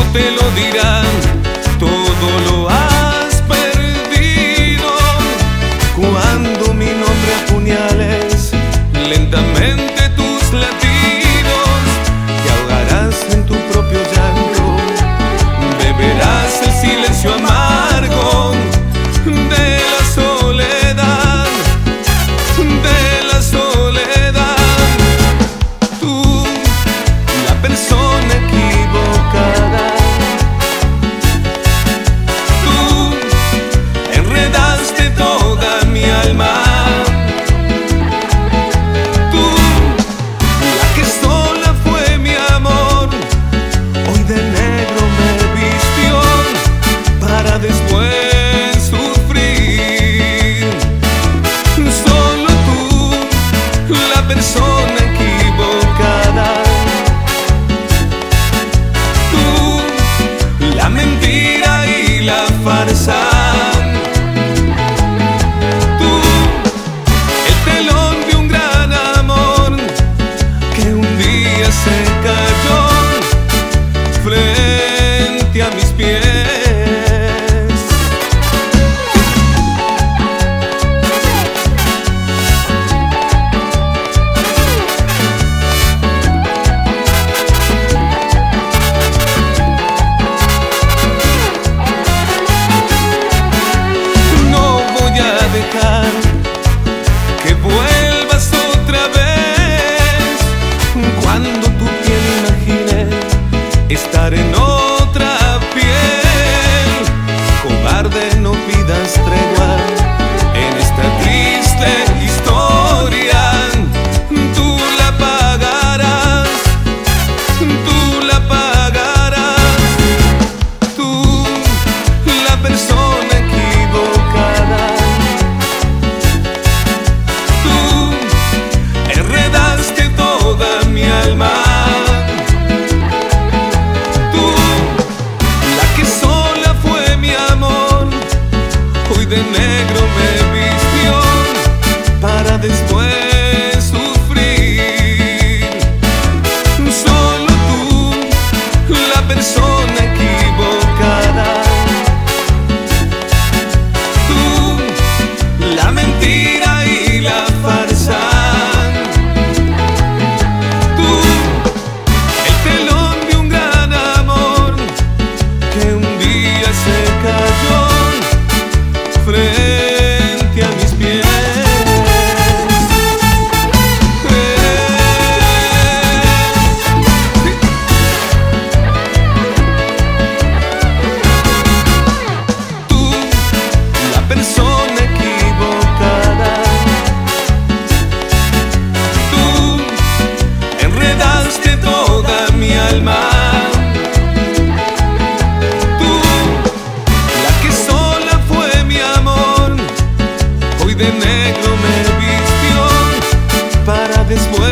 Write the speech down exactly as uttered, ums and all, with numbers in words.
te lo dirán, todo lo has perdido. Cuando mi nombre a puñales lentamente tus latidos, te ahogarás en tu propio llanto, beberás el silencio amargo de la soledad, de la soledad. Tú, la persona equivocada, tú enredaste toda mi alma. Tú, la que sola fue mi amor, hoy de negro me vistió para después persona equivocada. Tú, la mentira y la farsa. Tú, el telón de un gran amor que un día se cayó frente a mis pies. Que vuelvas otra vez cuando tu piel imagine estar en otra piel. Cobarde, no pidas tregua en esta triste historia. Tú la pagarás, tú la pagarás. Tú, la persona equivocada. Mi alma, tú, la que sola fue mi amor, hoy de negro me vistió para después sufrir. Solo tú, la persona equivocada. Tú, la mentira y la farsa. Se cayó frente a mis pies. Tú, la persona equivocada. Tú, enredaste toda mi alma. De negro me vistió para después